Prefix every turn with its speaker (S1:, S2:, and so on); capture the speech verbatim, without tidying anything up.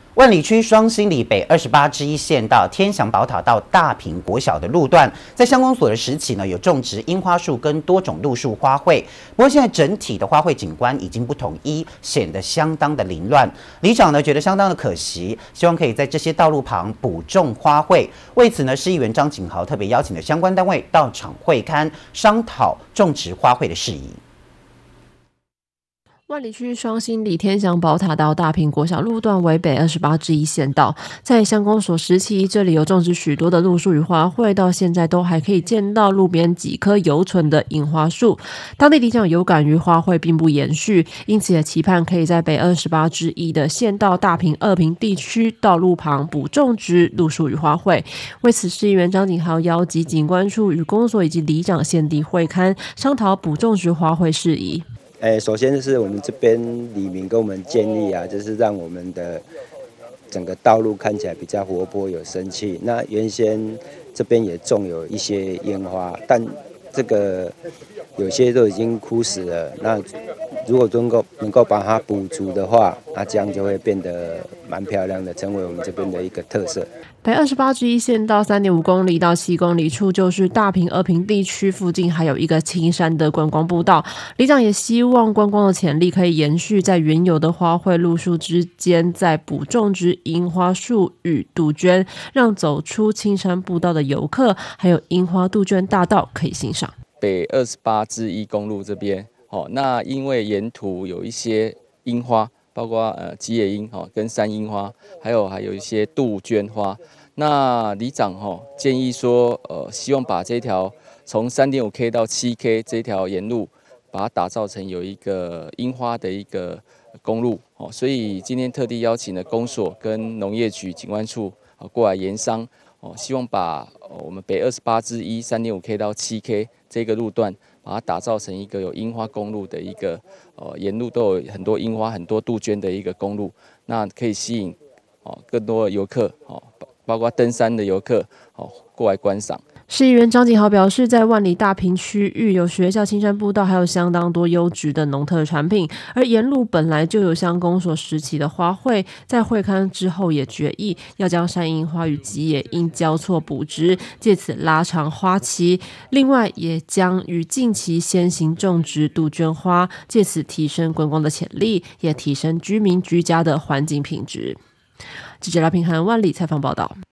S1: 万里区双兴里北二十八支一线到天祥宝塔到大坪国小的路段，在乡公所的时期呢，有种植樱花树跟多种路树花卉。不过现在整体的花卉景观已经不统一，显得相当的凌乱。里长呢觉得相当的可惜，希望可以在这些道路旁补种花卉。为此呢，市议员张景豪特别邀请了相关单位到场会勘，商讨种植花卉的事宜。
S2: 万里区双兴里天祥宝塔到大坪国小路段为北二十八支一线道，在乡公所时期，这里有种植许多的路树与花卉，到现在都还可以见到路边几棵犹存的樱花树。当地里长有感于花卉并不延续，因此也期盼可以在北二十八支一的县道大坪、二坪地区道路旁补种植路树与花卉。为此，市议员张景豪邀集景观处与公所以及里长现地会勘，商讨补种植花卉事宜。
S3: 诶，首先就是我们这边里民跟我们建议啊，就是让我们的整个道路看起来比较活泼有生气。那原先这边也种有一些烟花，但这个有些都已经枯死了。那如果能够能够把它补足的话，那这样就会变得蛮漂亮的，成为我们这边的一个特色。
S2: 北二十八支一线到三点五公里到七公里处，就是大坪、二坪地区附近还有一个青山的观光步道。里长也希望观光的潜力可以延续在原有的花卉路树之间，再补种植樱花树与杜鹃，让走出青山步道的游客，还有樱花杜鹃大道可以欣赏。
S4: 北二十八支一公路这边，哦，那因为沿途有一些樱花。包括呃吉野樱哈跟山樱花，还有还有一些杜鹃花。那里长哈建议说，呃，希望把这条从 三点五 K 到 七 K 这条沿路，把它打造成有一个樱花的一个公路哦。所以今天特地邀请了公所跟农业局景观处啊过来研商哦，希望把我们北二十八支一 三点五 K 到 七 K 这个路段。把它打造成一个有樱花公路的一个，呃，沿路都有很多樱花、很多杜鹃的一个公路，那可以吸引哦更多的游客哦，包括登山的游客哦过来观赏。
S2: 市议员张景豪表示，在万里大坪区域有学校、青山步道，还有相当多优质的农特产品。而沿路本来就有乡公所时期的花卉，在会勘之后也决议要将山樱花与吉野樱交错补植，借此拉长花期。另外，也将于近期先行种植杜鹃花，借此提升观光的潜力，也提升居民居家的环境品质。记者赖平涵万里采访报道。